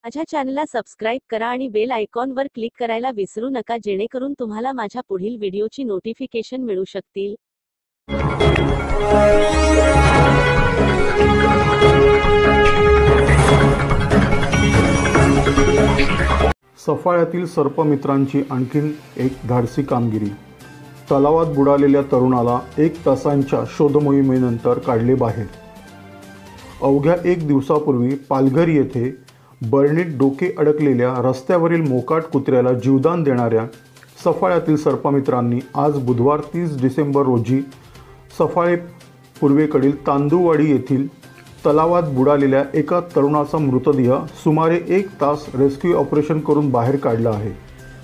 माझ्या चॅनलला सबस्क्राइब करा आणि बेल आयकॉनवर क्लिक करायला विसरू नका जेणेकरून तुम्हाला माझ्या पुढील व्हिडिओची नोटिफिकेशन मिळू शकतील। सफाळ्यातील सर्पमित्रांची आणखीन एक धाडसी कामगिरी। तलावात बुडालेल्या तरुणाला 1 तासांच्या शोधमोहिमेनंतर काढले बाहेर। अवघ्या 1 दिवसापूर्वी पालघर येथे बरणीत डोके अडकलेल्या रस्त्यावरील मोकाट कुत्र्याला जीवदान देणाऱ्या सफाळ्यातील सर्पमित्रांनी आज बुधवार 30 डिसेंबर रोजी सफाळे पूर्वेकडील तांदूळवाडी येथील तलावात बुडालेल्या एका तरुणाचा मृतदेह सुमारे 1 तास रेस्क्यू ऑपरेशन करून बाहेर काढला आहे।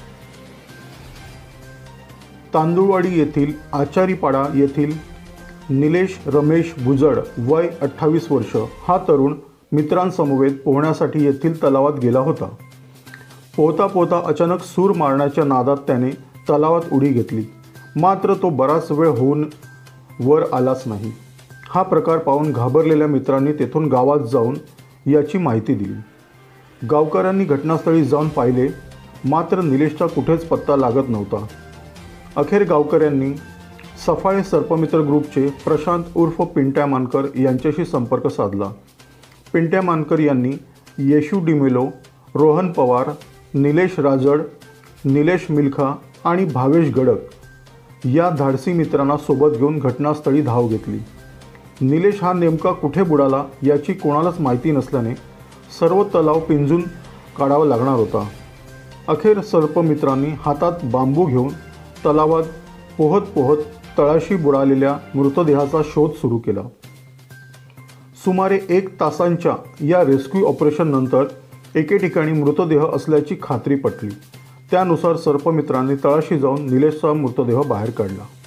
तांदूळवाडी येथील आचारीपाडा येथील निलेश रमेश भुजड वय 28 वर्ष हा तरुण मित्रांसमवेत पोहण्यासाठी येथील तलावात गेला होता। पोहता पोहता अचानक सूर मारण्याच्या नादात त्याने तलावात उडी घेतली, मात्र तो बराच वेळ होऊन वर आलाच नाही। हा प्रकार पाहून घाबरलेल्या मित्रांनी तेथून गावात जाऊन याची माहिती दिली। गावकऱ्यांनी घटनास्थळी जाऊन पाहिले, मात्र निलेशचा कुठेच पत्ता लागत नव्हता। अखेर गावकऱ्यांनी सफाळे सर्पमित्र ग्रुपचे प्रशांत उर्फ पिंट्या मानकर यांच्याशी संपर्क साधला। पिंट्या मानकर यांनी येशू डिमेलो, रोहन पवार, निलेश राजड, निलेश मिल्खा आणि भावेश गडक या धाडसी मित्रांना सोबत घेऊन घटनास्थळी धाव घेतली। निलेश हा नेमका कुठे बुडाला याची कोणालाच माहिती नसल्याने सर्व तलाव पिंजून काढावा लागणार होता। अखेर सर्पमित्रांनी हातात बांबू घेऊन तलावात पोहत पोहत तळाशी बुडालेल्या मृतदेहाचा शोध सुरू केला। सुमारे 1 तासांच्या या रेस्क्यू ऑपरेशन नंतर एके ठिकाणी मृतदेह असल्याची खात्री पटली। त्यानुसार सर्पमित्रांनी तळाशी जाऊन निलेशचा मृतदेह बाहेर काढला।